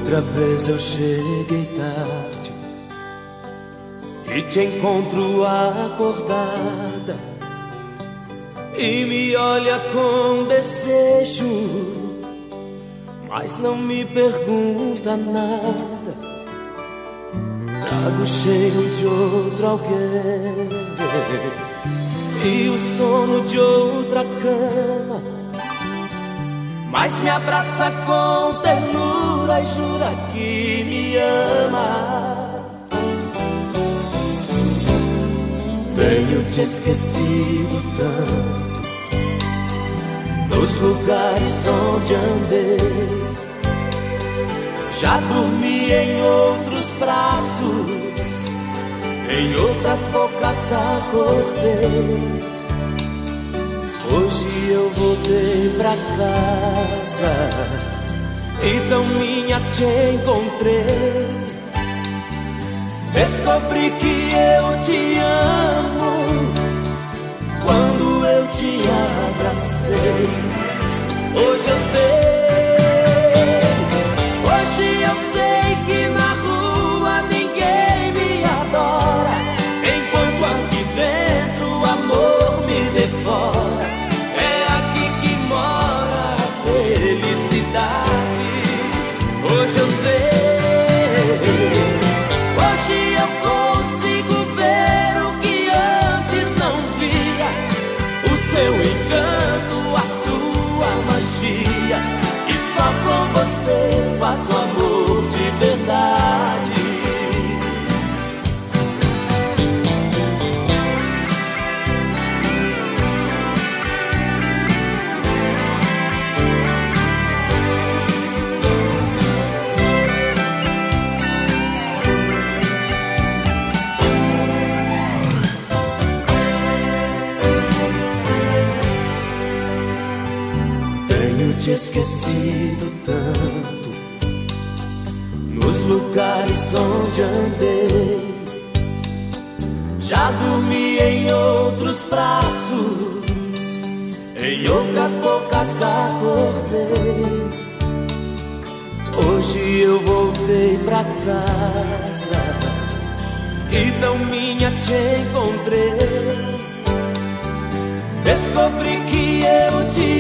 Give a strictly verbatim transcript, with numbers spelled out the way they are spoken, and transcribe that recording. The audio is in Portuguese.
Outra vez eu cheguei tarde e te encontro acordada e me olha com desejo, mas não me pergunta nada. Trago o cheiro de outro alguém e o sono de outra cama, mas me abraça com ternura e jura que me ama. Tenho te esquecido tanto nos lugares onde andei, já dormi em outros braços, em outras bocas acordei. Hoje eu voltei pra casa e tão minha te encontrei. Descobri que eu te amo quando eu te abracei. Hoje eu sei, hoje eu sei que na rua ninguém me adora, enquanto aqui dentro o amor me devora. É aqui que mora a felicidade. Hoje eu sei, hoje eu consigo ver o que antes não via, o seu encanto, a sua magia, e só com você faço amor de verdade. Tenho te esquecido tanto nos lugares onde andei, já dormi em outros braços, em outras bocas acordei. Hoje eu voltei pra casa e tão minha te encontrei. Descobri que eu te